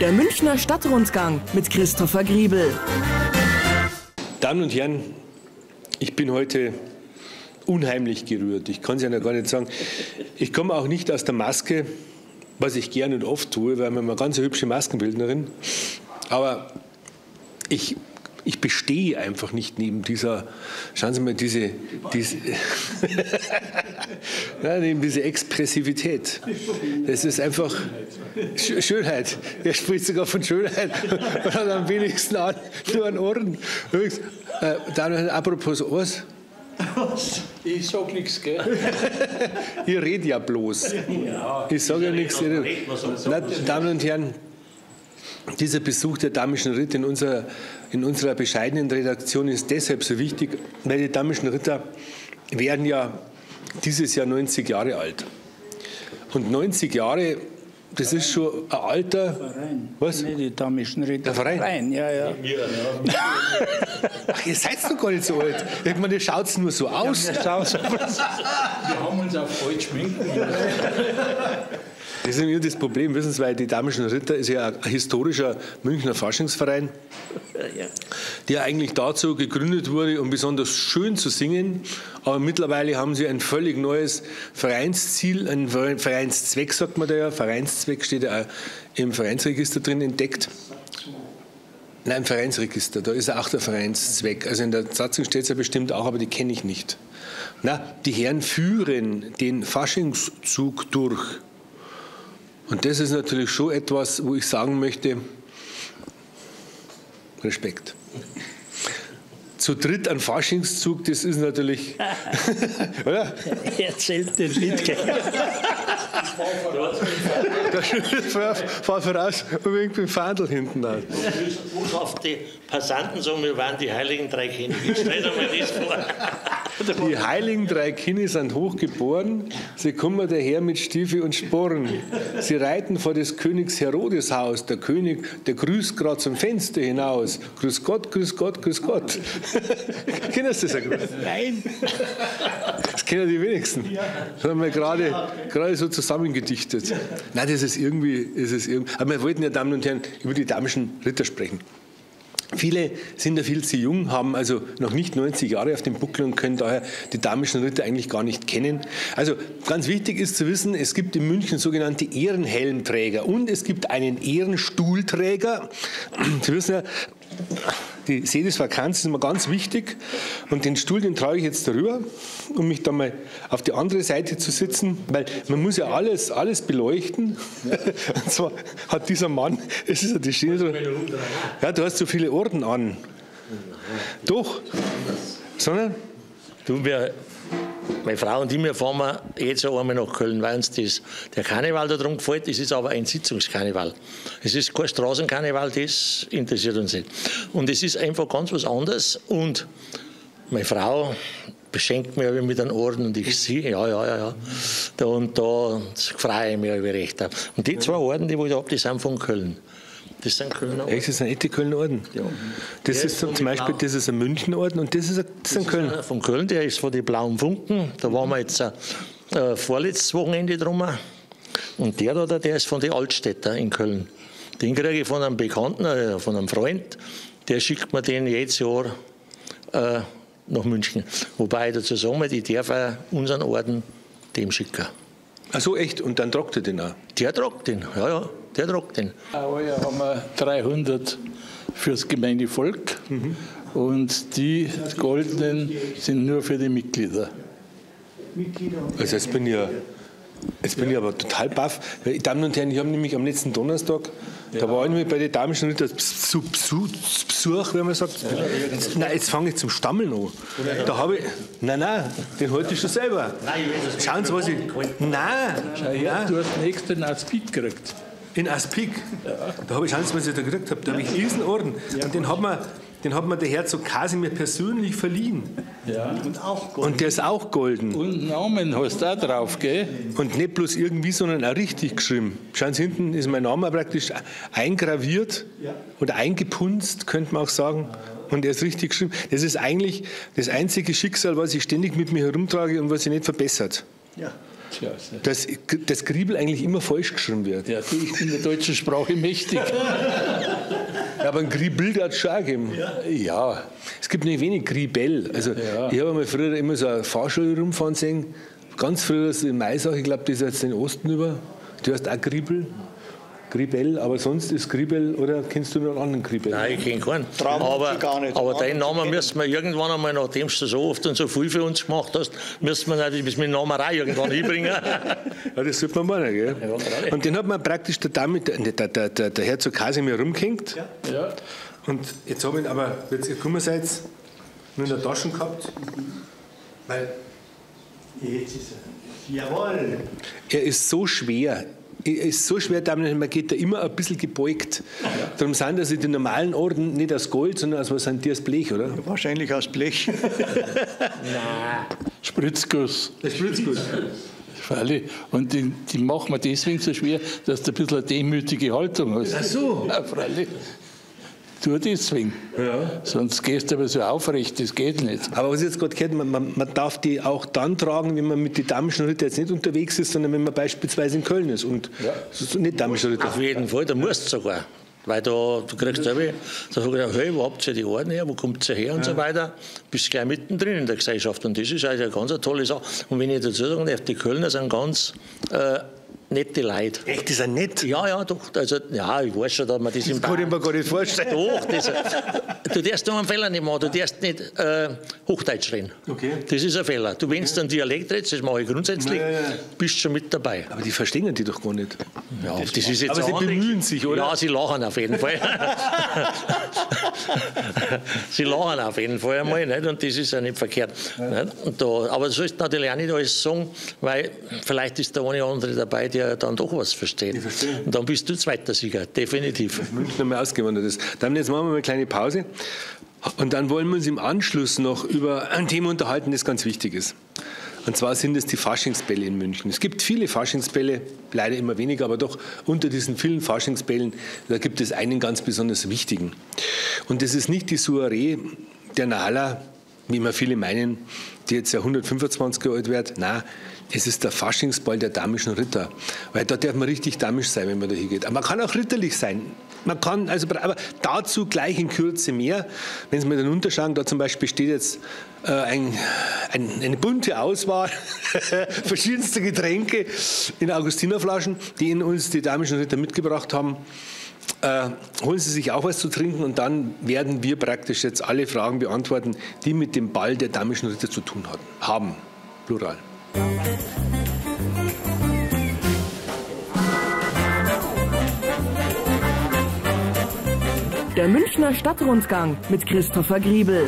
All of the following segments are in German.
Der Münchner Stadtrundgang mit Christopher Griebel. Damen und Herren, ich bin heute unheimlich gerührt. Ich kann es Ihnen ja gar nicht sagen. Ich komme auch nicht aus der Maske, was ich gerne und oft tue, weil wir haben eine ganz hübsche Maskenbildnerin. Aber ich bestehe einfach nicht neben dieser, schauen Sie mal, neben dieser Expressivität. Das ist einfach Schönheit. Er spricht sogar von Schönheit und hat am wenigsten nur an Ohren. Apropos Ohren. Ich sag nichts, gell? Ihr redet ja bloß. Ich sage ja nichts. Damen und Herren, dieser Besuch der Damischen Ritter in unserer bescheidenen Redaktion ist deshalb so wichtig, weil die Damischen Ritter werden ja dieses Jahr 90 Jahre alt. Und 90 Jahre, das ist schon ein Alter. Verein. Was? Nee, die Damischen Ritter. Der Verein? Ja. Ach, ihr seid doch gar nicht so alt. Ich meine, ihr schaut nur so aus. Wir haben uns auf falsch schminken. Das ist nämlich das Problem, wissen Sie, weil die Damischen Ritter ist ja ein historischer Münchner Faschingsverein, der eigentlich dazu gegründet wurde, um besonders schön zu singen. Aber mittlerweile haben sie ein völlig neues Vereinsziel, einen Vereinszweck, sagt man da ja. Vereinszweck steht ja auch im Vereinsregister drin, entdeckt. Nein, im Vereinsregister, da ist auch der Vereinszweck. Also in der Satzung steht es ja bestimmt auch, aber die kenne ich nicht. Die Herren führen den Faschingszug durch. Und das ist natürlich schon etwas, wo ich sagen möchte, Respekt. Zu dritt ein Faschingszug, das ist natürlich, oder? Er zählt den mit. Fahr voraus und mit dem Fadel hinten an. Auf die Passanten sagen, wir waren die heiligen drei Könige. Stell dir mal das vor. Die heiligen drei Kinder sind hochgeboren, sie kommen daher mit Stiefel und Sporen. Sie reiten vor des Königs Herodes Haus. Der König, der grüßt gerade zum Fenster hinaus. Grüß Gott, grüß Gott, grüß Gott. Kennen Sie das ja gut? Nein. Das kennen die wenigsten. Das haben wir gerade so zusammengedichtet. Nein, das ist irgendwie. Aber wir wollten ja, Damen und Herren, über die Damischen Ritter sprechen. Viele sind ja viel zu jung, haben also noch nicht 90 Jahre auf dem Buckel und können daher die Damischen Ritter eigentlich gar nicht kennen. Also ganz wichtig ist zu wissen, es gibt in München sogenannte Ehrenhelmträger und es gibt einen Ehrenstuhlträger. Sie wissen ja, die Sedisvakanz ist immer ganz wichtig und den Stuhl, den trage ich jetzt darüber, um mich dann mal auf die andere Seite zu sitzen, weil man muss ja alles beleuchten. Und zwar hat dieser Mann, es ist ja die Schöne, ja, du hast so viele Orden an. Doch, sondern? Meine Frau und ich, wir fahren jetzt einmal nach Köln, weil uns der Karneval da drum gefällt. Es ist aber ein Sitzungskarneval. Es ist kein Straßenkarneval, das interessiert uns nicht. Und es ist einfach ganz was anderes. Und meine Frau beschenkt mich mit einem Orden und ich sehe, ja. Und da freue ich mich über recht. Und die zwei Orden, die ich habe, die sind von Köln. Das sind Kölner Orden. Das sind echte Kölner Orden. Ja. Das ist zum Beispiel, das ist ein Münchner Orden und das ist ein Köln. Von Köln, der ist von den Blauen Funken. Da waren wir jetzt vorletztes Wochenende drum. Und der ist von den Altstädter in Köln. Den kriege ich von einem Bekannten, von einem Freund. Der schickt mir den jedes Jahr nach München. Wobei ich dazu sagen muss, ich darf unseren Orden dem schicken. Ach so, echt? Und dann tragt er den auch? Der tragt den, ja. Der tragt den. Heuer haben wir 300 fürs Gemeindevolk und die goldenen sind nur für die Mitglieder. Also jetzt bin ich aber total baff. Damen und Herren, ich habe nämlich am letzten Donnerstag, da war ich nämlich bei den Damischen Ritter Besuch, wenn man sagt. Nein, jetzt fange ich zum Stammeln an. Da habe ich, nein, den halte ich schon selber. Schauen Sie, was ich, nein. Du hast nächsten Aspik gekriegt. In Aspik? Ja. Da habe ich, schauen Sie, was ich da gekriegt habe. Da habe ich diesen Orden. Ja. Und den hat mir der Herzog Kasimir persönlich verliehen. Ja. Und der ist auch golden. Und Namen hast du auch drauf, gell? Und nicht bloß irgendwie, sondern auch richtig geschrieben. Schauen Sie, hinten ist mein Name praktisch eingraviert oder eingepunzt, könnte man auch sagen. Und er ist richtig geschrieben. Das ist eigentlich das einzige Schicksal, was ich ständig mit mir herumtrage und was sich nicht verbessert. Ja. Tja, dass Griebel eigentlich immer falsch geschrieben wird. ja, du, ich bin der deutschen Sprache mächtig. Ja, aber ein Griebel hat es schon auch gegeben. Ja, Es gibt nicht wenig Griebel. Also, ich habe mal früher immer so eine Fahrschule rumfahren sehen. Ganz früher in Maisach, ich glaube, das ist jetzt in den Osten über. Die heißt auch Griebel. Gribel, aber sonst ist Gribel, oder kennst du noch einen anderen Gribel? Nein, ich kenne keinen. Traum Aber, gar nicht. aber den Namen müssen wir irgendwann einmal, nachdem du so oft und so viel für uns gemacht hast, müssen wir natürlich mit dem Namen auch irgendwann hinbringen. Ja, das sollte man machen, gell? Ja, und den hat man praktisch der Herzog Kasimir rumgehängt. ja. Und jetzt habe ich ihn aber, jetzt ihr Kummerseits, nur in der Tasche gehabt. Weil Jetzt ist er. Jawohl. er ist so schwer. Er ist so schwer, man geht da immer ein bisschen gebeugt. Darum sind also die normalen Orden nicht aus Gold, sondern aus was sind die aus Blech, oder? Wahrscheinlich aus Blech. Spritzguss. Das Spritzguss. Freilich. Und die machen wir deswegen so schwer, dass du ein bisschen eine demütige Haltung hast. Ach so. Ja, freilich. Tu deswegen. Ja. Sonst gehst du aber so aufrecht, das geht nicht. Aber was ich jetzt gerade gehört, man darf die auch dann tragen, wenn man mit den damischen Ritter jetzt nicht unterwegs ist, sondern wenn man beispielsweise in Köln ist und so nicht damische Ritter. Auf jeden Fall, da musst du sogar. Weil du kriegst da sagt er, hey, wo habt ihr die Orden her, wo kommt ihr her und so weiter. Bist gleich mittendrin in der Gesellschaft und das ist also eine ganz tolle Sache. Und wenn ich dazu sagen darf, die Kölner sind ganz nette Leute. Echt, die sind nett? Ja, doch. Also, ja, ich weiß schon, dass man das im Kann ich mir gar nicht vorstellen. Doch, du darfst nur einen Fehler nicht machen, du darfst nicht Hochdeutsch reden. Okay. Das ist ein Fehler. Du, wenn du einen Dialekt redest, das mache ich grundsätzlich, bist schon mit dabei. Aber die verstehen die doch gar nicht. Ja, das ist jetzt aber sie andere- bemühen sich, oder? Ja, sie lachen auf jeden Fall. Sie lachen auf jeden Fall einmal, nicht? Und das ist ja nicht verkehrt. Nicht? Und da, aber du sollst natürlich auch nicht alles sagen, weil vielleicht ist der eine oder andere dabei, der dann doch was versteht. Und dann bist du zweiter Sieger, definitiv. München mal ausgewandert ist. Dann jetzt machen wir mal eine kleine Pause. Und dann wollen wir uns im Anschluss noch über ein Thema unterhalten, das ganz wichtig ist. Und zwar sind es die Faschingsbälle in München. Es gibt viele Faschingsbälle, leider immer weniger, aber doch unter diesen vielen Faschingsbällen, da gibt es einen ganz besonders wichtigen. Und das ist nicht die Soiree der Nala, wie immer viele meinen, die jetzt ja 125 Jahre alt wird. Nein, es ist der Faschingsball der damischen Ritter. Weil da darf man richtig damisch sein, wenn man da hingeht. Aber man kann auch ritterlich sein. Man kann, also, aber dazu gleich in Kürze mehr. Wenn Sie mal dann unterschauen, da zum Beispiel steht jetzt eine bunte Auswahl verschiedenster Getränke in Augustinerflaschen, die uns die damischen Ritter mitgebracht haben. Holen Sie sich auch was zu trinken und dann werden wir praktisch jetzt alle Fragen beantworten, die mit dem Ball der damischen Ritter zu tun haben. Plural. Der Münchner Stadtrundgang mit Christopher Griebel.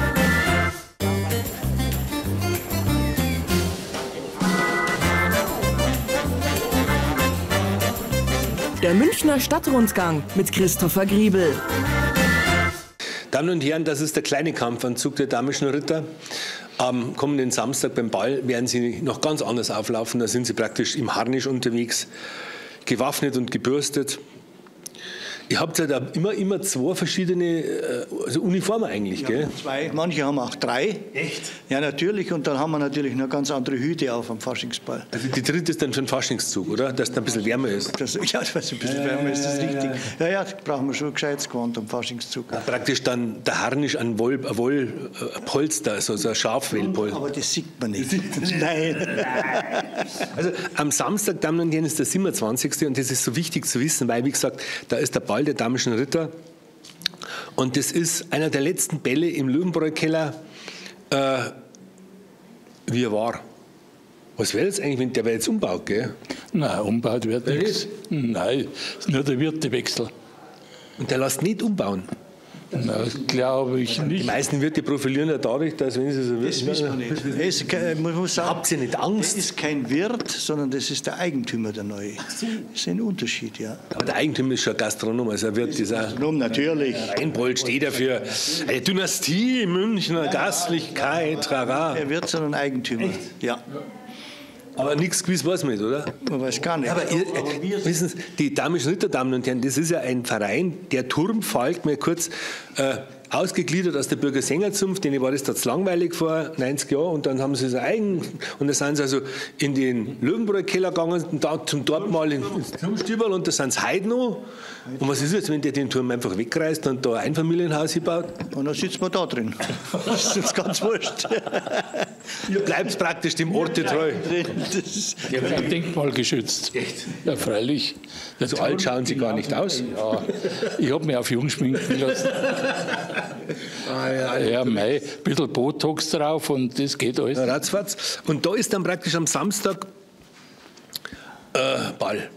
Der Münchner Stadtrundgang mit Christopher Griebel. Damen und Herren, das ist der kleine Kampfanzug der damischen Ritter. Am kommenden Samstag beim Ball werden sie noch ganz anders auflaufen. Da sind sie praktisch im Harnisch unterwegs, gewaffnet und gebürstet. Ihr habt ja da immer zwei verschiedene also Uniformen eigentlich, gell? Zwei, manche haben auch drei. Echt? Ja, natürlich. Und dann haben wir natürlich noch ganz andere Hüte auf am Faschingsball. Also die dritte ist dann schon Faschingszug, oder? Dass da ein bisschen wärmer ist. Ja, das ein bisschen wärmer ist, das richtig. Ja, brauchen wir schon ein gescheites Gewand am Faschingszug. Praktisch dann der Harnisch ein Wollpolster, also so ein Schafwellpolster. Aber das sieht man nicht. Nein. Also am Samstag, Damen und Herren, ist der 27. Und das ist so wichtig zu wissen, weil, wie gesagt, da ist der Ball der damischen Ritter. Und das ist einer der letzten Bälle im Löwenbräu-Keller, wie er war. Was wäre das eigentlich, wenn der jetzt umbaut, gell? Nein, umbaut wird nichts. Nein, ist nur der Wirtewechsel. Und der lässt nicht umbauen. Na, glaube ich Die nicht. meisten Wirte profilieren ja dadurch, dass wenn sie so Das wissen wir nicht. Er ist kein, man muss sagen, Habt ihr nicht Angst? das ist kein Wirt, sondern das ist der Eigentümer, der Neue. Das ist ein Unterschied, ja. Aber der Eigentümer ist schon ein Gastronom, also er wird dieser Natürlich. Reinbold steht dafür eine Dynastie, Münchner Gastlichkeit, trara. Er wird, sondern Eigentümer. Ja. Aber nichts gewiss weiß man nicht, oder? Man weiß gar nicht. Aber wissen Sie, die Damischen Ritter, Damen und Herren, das ist ja ein Verein, der Turmfalk, mal kurz ausgegliedert aus der Bürgersängerzunft, denen war das da zu langweilig vor 90 Jahren und dann haben sie so eigen, und da sind sie also in den Löwenbräu Keller gegangen und da zum dort mal ins Turmstüberl und da sind sie heute noch. Und was ist jetzt, wenn der den Turm einfach wegreißt und da ein Einfamilienhaus hinbaut? Und dann sitzt man da drin. Das ist uns ganz wurscht. Ihr bleibt praktisch dem Orte treu. Der wird denkmalgeschützt. Echt? Ja, freilich. So alt schauen Sie gar nicht aus. Ja, ich habe mich auf jung schminken lassen. Ja, ein bisschen Botox drauf und das geht alles. Ratzfatz. Und da ist dann praktisch am Samstag Ball.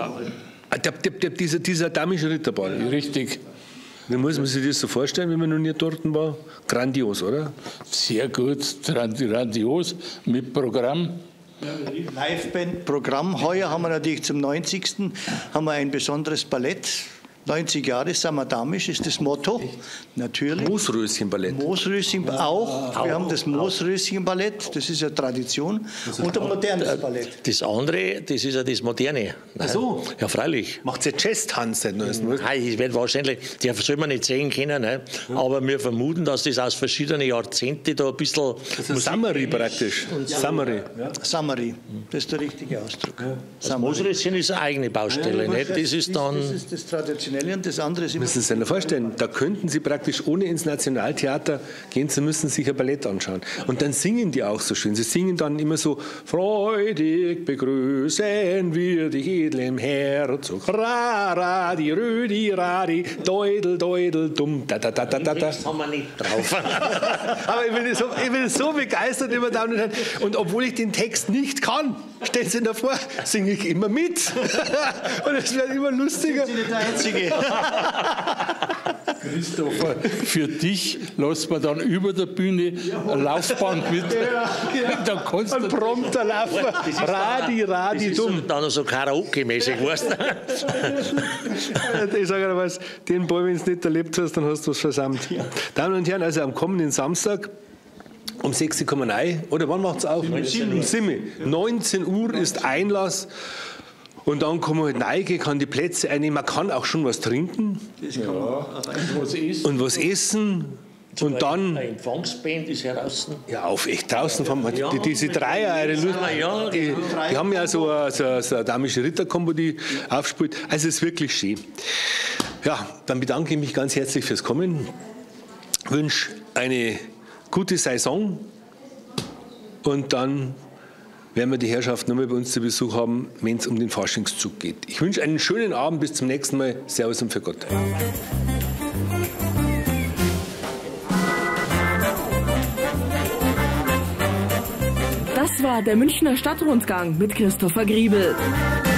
Dieser damische Ritterball. Richtig. Wie muss man sich das so vorstellen, wenn man noch nie dort war? Grandios, oder? Sehr gut, grandios, mit Programm. Liveband-Programm. Heuer haben wir natürlich zum 90. haben wir ein besonderes Ballett. 90 Jahre sind wir damisch, ist das Motto. Natürlich. Moosröschenballett. Moosröschen auch. Wir haben das Moosröschenballett, das ist ja Tradition. Und ein modernes Ballett. Das andere, das ist ja das Moderne. Ach so. Ja, freilich. Macht ja Jazz-Tanz seit neuestem. Nein, ich werde wahrscheinlich, der soll man nicht sehen können, ne? Aber wir vermuten, dass das aus verschiedenen Jahrzehnten da ein bisschen. Das ist Summary praktisch. Summary. Summary, das ist der richtige Ausdruck. Das Moosröschen ist eine eigene Baustelle, nicht? Das ist dann. Das ist das Traditionelle und das andere ist immer. Müssen Sie sich vorstellen, da könnten Sie praktisch ohne ins Nationaltheater gehen zu müssen, sich ein Ballett anschauen. Und dann singen die auch so schön. Sie singen dann immer so: Freudig begrüßen wir dich, edlem Herzog. Ra, di, rödi, radi, deudel, deudel, dumm, da, da, da, da, da. Das haben wir nicht drauf. Aber ich bin so begeistert, meine Damen und Herren. Und obwohl ich den Text nicht kann, stellen Sie sich davor, singe ich immer mit. Und es wird immer lustiger. Sie sind nicht der Einzige. Christopher, für dich lässt man dann über der Bühne eine Laufband mit. Dann kannst Ein du prompter Laufer. Radi, Das ist dumm. dann noch so Karaoke-mäßig, weißt du? Ich sage dir was, den Ball, wenn du nicht erlebt hast, dann hast du was versammelt. Damen und Herren, also am kommenden Samstag um 6 Uhr kommen wir rein. Oder wann macht es auf? Um 19 Uhr ist Einlass. Und dann kann man halt reingehen, kann die Plätze einnehmen. Man kann auch schon was trinken und was essen. Und dann. Ein Empfangsband ist heraus. Ja, auf echt draußen fahren wir. Diese Dreier, die haben ja so eine damische Ritterkombo, die aufspielt. Also es ist wirklich schön. Ja, dann bedanke ich mich ganz herzlich fürs Kommen. Wünsche eine gute Saison und dann werden wir die Herrschaft nochmal bei uns zu Besuch haben, wenn es um den Faschingszug geht. Ich wünsche einen schönen Abend, bis zum nächsten Mal. Servus und für Gott. Das war der Münchner Stadtrundgang mit Christopher Griebel.